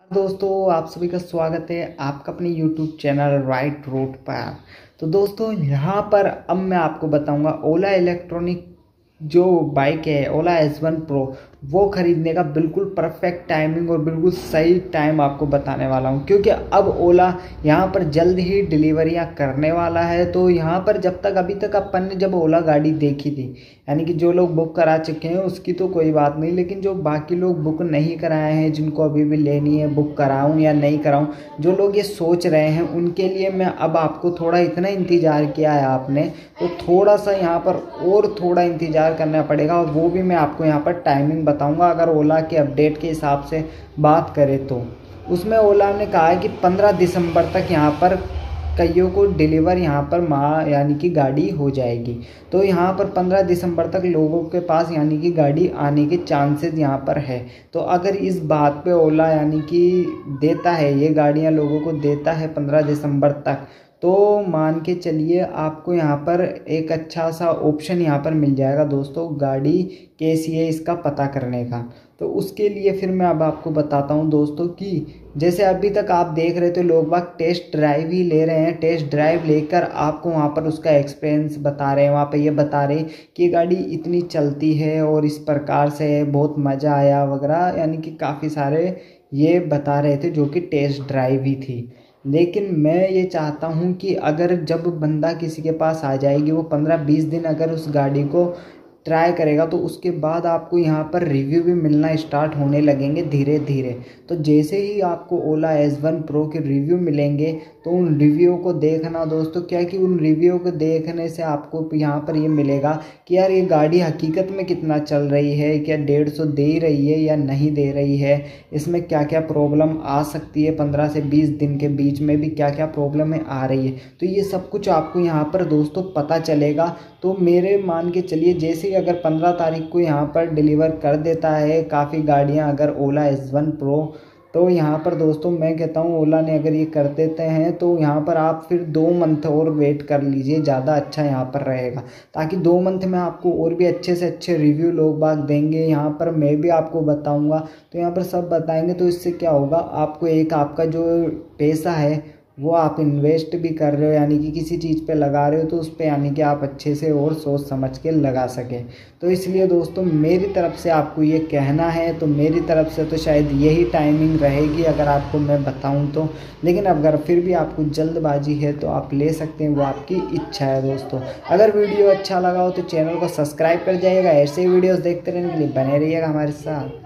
दोस्तों, आप सभी का स्वागत है आपका अपने YouTube चैनल राइट रोड पर। तो दोस्तों, यहाँ पर अब मैं आपको बताऊंगा ओला इलेक्ट्रॉनिक जो बाइक है ओला S1 Pro, वो ख़रीदने का बिल्कुल परफेक्ट टाइमिंग और बिल्कुल सही टाइम आपको बताने वाला हूँ, क्योंकि अब ओला यहाँ पर जल्द ही डिलीवरियाँ करने वाला है। तो यहाँ पर जब तक अभी तक अपन ने जब ओला गाड़ी देखी थी, यानी कि जो लोग बुक करा चुके हैं उसकी तो कोई बात नहीं, लेकिन जो बाकी लोग बुक नहीं कराए हैं, जिनको अभी भी लेनी है, बुक कराऊँ या नहीं कराऊँ, जो लोग ये सोच रहे हैं उनके लिए मैं अब आपको थोड़ा इतना इंतज़ार किया है आपने, तो थोड़ा सा यहाँ पर और थोड़ा इंतज़ार करना पड़ेगा। और वो भी मैं आपको यहाँ पर टाइमिंग बताऊंगा। अगर ओला के अपडेट के हिसाब से बात करें तो उसमें ओला ने कहा है कि 15 दिसंबर तक यहाँ पर कईयों को डिलीवर यहाँ पर यानी कि गाड़ी हो जाएगी। तो यहाँ पर 15 दिसंबर तक लोगों के पास यानी कि गाड़ी आने के चांसेस यहाँ पर है। तो अगर इस बात पे ओला यानी कि देता है, ये गाड़ियाँ लोगों को देता है 15 दिसंबर तक, तो मान के चलिए आपको यहाँ पर एक अच्छा सा ऑप्शन यहाँ पर मिल जाएगा दोस्तों, गाड़ी कैसी है इसका पता करने का। तो उसके लिए फिर मैं अब आपको बताता हूँ दोस्तों कि जैसे अभी तक आप देख रहे थे लोग बाग टेस्ट ड्राइव ही ले रहे हैं, टेस्ट ड्राइव लेकर आपको वहाँ पर उसका एक्सपीरियंस बता रहे हैं, वहाँ पर ये बता रहे हैं कि ये गाड़ी इतनी चलती है और इस प्रकार से बहुत मज़ा आया वगैरह, यानी कि काफ़ी सारे ये बता रहे थे जो कि टेस्ट ड्राइव ही थी। लेकिन मैं ये चाहता हूँ कि अगर जब बंदा किसी के पास आ जाएगी, वो 15-20 दिन अगर उस गाड़ी को ट्राई करेगा, तो उसके बाद आपको यहाँ पर रिव्यू भी मिलना स्टार्ट होने लगेंगे धीरे धीरे। तो जैसे ही आपको ओला S1 Pro के रिव्यू मिलेंगे, तो उन रिव्यू को देखना दोस्तों, क्या कि उन रिव्यू को देखने से आपको यहाँ पर ये मिलेगा कि यार ये गाड़ी हकीकत में कितना चल रही है, क्या 150 दे रही है या नहीं दे रही है, इसमें क्या क्या प्रॉब्लम आ सकती है, 15 से 20 दिन के बीच में भी क्या क्या प्रॉब्लम आ रही है। तो ये सब कुछ आपको यहाँ पर दोस्तों पता चलेगा। तो मेरे मान के चलिए जैसे ही अगर 15 तारीख को यहाँ पर डिलीवर कर देता है काफ़ी गाड़ियाँ अगर ओला S1 Pro, तो यहाँ पर दोस्तों मैं कहता हूँ ओला ने अगर ये कर देते हैं तो यहाँ पर आप फिर 2 मंथ और वेट कर लीजिए, ज़्यादा अच्छा यहाँ पर रहेगा, ताकि 2 मंथ में आपको और भी अच्छे से अच्छे रिव्यू लोग बाग देंगे। यहाँ पर मैं भी आपको बताऊँगा, तो यहाँ पर सब बताएंगे। तो इससे क्या होगा, आपको एक आपका जो पैसा है वो आप इन्वेस्ट भी कर रहे हो, यानी कि किसी चीज़ पे लगा रहे हो, तो उस पे यानी कि आप अच्छे से और सोच समझ के लगा सकें। तो इसलिए दोस्तों मेरी तरफ से आपको ये कहना है, तो मेरी तरफ से तो शायद यही टाइमिंग रहेगी अगर आपको मैं बताऊं तो। लेकिन अगर फिर भी आपको जल्दबाजी है तो आप ले सकते हैं, वो आपकी इच्छा है दोस्तों। अगर वीडियो अच्छा लगा हो तो चैनल को सब्सक्राइब कर जाइएगा, ऐसे ही वीडियोज़ देखते रहने के लिए बने रहिएगा हमारे साथ।